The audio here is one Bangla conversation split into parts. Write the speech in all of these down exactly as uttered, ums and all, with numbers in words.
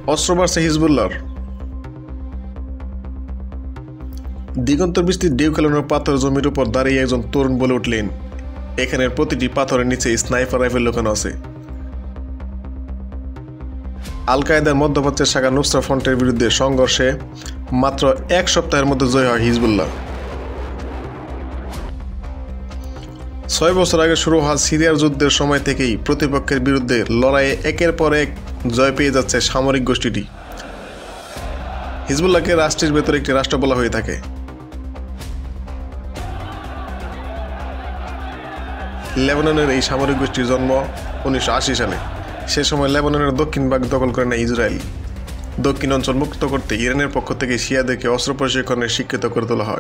অস্ত্র বাড়ছে হিজবুল্লাহর। দিগন্তর বৃষ্টির ঢেউ খেলানোর পাথর জমির উপর দাঁড়িয়ে একজন তরুণ বলে উঠলেন, এখানের প্রতিটি পাথরের নিচে স্নাইপার রাইফেল লুকানো আছে। আল কায়েদার মধ্যপ্রাচ্যের শাখা নুসরা ফ্রন্টের বিরুদ্ধে সংঘর্ষে মাত্র এক সপ্তাহের মধ্যে জয় হয় হিজবুল্লাহ। ছয় বছর আগে শুরু হওয়া সিরিয়ার যুদ্ধের সময় থেকেই প্রতিপক্ষের বিরুদ্ধে লড়াইয়ে একের পর এক জয় পেয়ে যাচ্ছে সামরিক গোষ্ঠীটি। হিজবুল্লাহকে রাষ্ট্রের ভেতরে একটি রাষ্ট্র বলা হয়ে থাকে। লেবাননের এই সামরিক গোষ্ঠীর জন্ম উনিশশো আশি সালে। সে সময় লেবাননের দক্ষিণ ভাগ দখল করে নেয় ইসরায়েল। দক্ষিণ অঞ্চল মুক্ত করতে ইরানের পক্ষ থেকে শিয়াদেরকে অস্ত্র প্রশিক্ষণে শিক্ষিত করে তোলা হয়।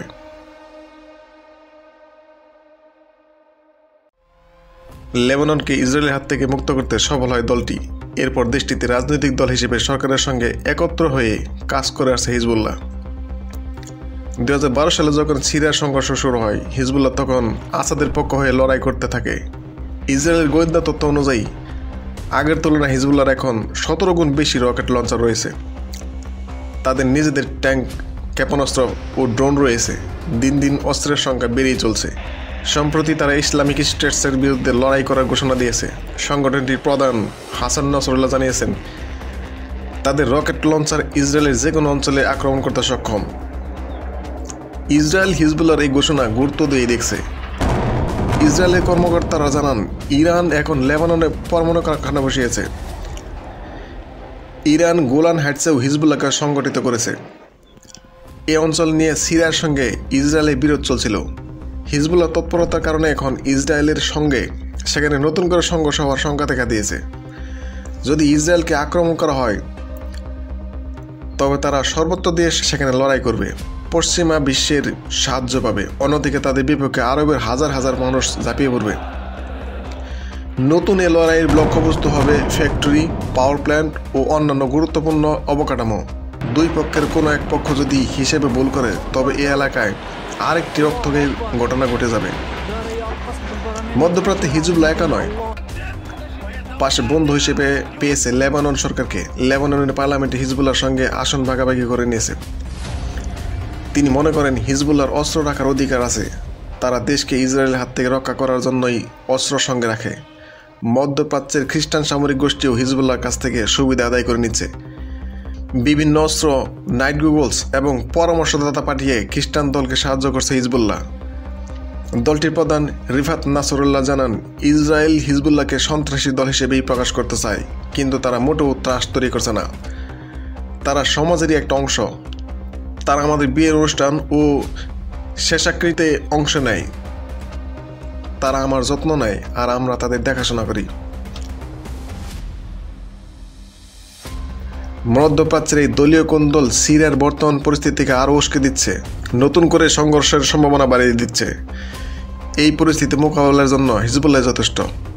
লেবাননকে ইসরায়েলের হাত থেকে মুক্ত করতে সফল হয় দলটি। এরপর দেশটিতে রাজনৈতিক দল হিসেবে সরকারের সঙ্গে একত্র হয়ে কাজ করে আসছে হিজবুল্লাহ। দুই হাজার বারো সালে যখন সিরিয়ার সংঘর্ষ শুরু হয়, হিজবুল্লাহ তখন আসাদের পক্ষ হয়ে লড়াই করতে থাকে। ইসরায়েলের গোয়েন্দা তথ্য অনুযায়ী আগের তুলনায় হিজবুল্লাহর এখন সতেরো গুণ বেশি রকেট লঞ্চার রয়েছে। তাদের নিজেদের ট্যাঙ্ক, ক্ষেপণাস্ত্র ও ড্রোন রয়েছে। দিন দিন অস্ত্রের সংখ্যা বেড়েই চলছে। সম্প্রতি তারা ইসলামিক স্টেটসের বিরুদ্ধে লড়াই করার ঘোষণা দিয়েছে। সংগঠনটির প্রধান হাসান নাসরুল্লাহ জানিয়েছেন, তাদের রকেট লঞ্চার ইসরায়েলের যে কোনো অঞ্চলে আক্রমণ করতে সক্ষম। ইসরায়েল হিজবুল্লাহর এই ঘোষণা গুরুত্ব দিয়ে দেখছে। ইসরায়েলের কর্মকর্তারা জানান, ইরান এখন লেবাননে পরমাণু কারখানা বসিয়েছে। ইরান গোলান হাইটসেও হিজবুল্লাহকে সংগঠিত করেছে। এই অঞ্চল নিয়ে সিরিয়ার সঙ্গে ইসরায়েলের বিরোধ চলছিল। হিজবুল্লাহ তৎপরতার কারণে এখন ইসরায়েলের সঙ্গে সেখানে নতুন করে সংঘর্ষ হওয়ার শঙ্কা দেখা দিয়েছে। যদি ইসরায়েলকে আক্রমণ করা হয় তবে তারা সর্বত্র দিয়ে সেখানে লড়াই করবে, পশ্চিমা বিশ্বের সাহায্য পাবে। অন্যদিকে তাদের বিপক্ষে আরবের হাজার হাজার মানুষ ঝাঁপিয়ে পড়বে। নতুন এ লড়াইয়ের লক্ষ্যবস্তু হবে ফ্যাক্টরি, পাওয়ার প্ল্যান্ট ও অন্যান্য গুরুত্বপূর্ণ অবকাঠামো। দুই পক্ষের কোনো এক পক্ষ যদি হিসেবে ভুল করে তবে এই এলাকায় আরেকটি রক্তক্ষয়ী ঘটনা ঘটে যাবে। মধ্যপ্রাচ্যে হিজবুল্লাহ একা নয়, পাশে বন্ধু হিসেবে পেয়েছে লেবানন সরকারকে। লেবাননের পার্লামেন্টে হিজবুল্লাহর সঙ্গে আসন ভাগাভাগি করে নিয়েছে। তিনি মনে করেন হিজবুল্লাহর অস্ত্র রাখার অধিকার আছে। তারা দেশকে ইসরায়েলের হাত থেকে রক্ষা করার জন্যই অস্ত্র সঙ্গে রাখে। মধ্যপ্রাচ্যের খ্রিস্টান সামরিক গোষ্ঠীও হিজবুল্লাহর কাছ থেকে সুবিধা আদায় করে নিচ্ছে। বিভিন্ন অস্ত্র, নাইট গুগলস এবং পরামর্শদাতা পাঠিয়ে খ্রিস্টান দলকে সাহায্য করছে হিজবুল্লাহ। দলটির প্রধান রিফাত নাসরুল্লাহ জানান, ইসরায়েল হিজবুল্লাহকে সন্ত্রাসী দল হিসেবেই প্রকাশ করতে চায়, কিন্তু তারা মোটেও ত্রাস তৈরি করছে না। তারা সমাজেরই একটা অংশ। তারা আমাদের বিয়ের অনুষ্ঠান ও শেষাকৃতিতে অংশ নেয়। তারা আমার যত্ন নেয় আর আমরা তাদের দেখাশোনা করি। মধ্যপ্রাচ্যের এই দলীয় কোন্দল সিরিয়ার বর্তমান পরিস্থিতিকে আরও উস্কে দিচ্ছে, নতুন করে সংঘর্ষের সম্ভাবনা বাড়িয়ে দিচ্ছে। এই পরিস্থিতি মোকাবেলার জন্য হিজবুল্লাহ যথেষ্ট।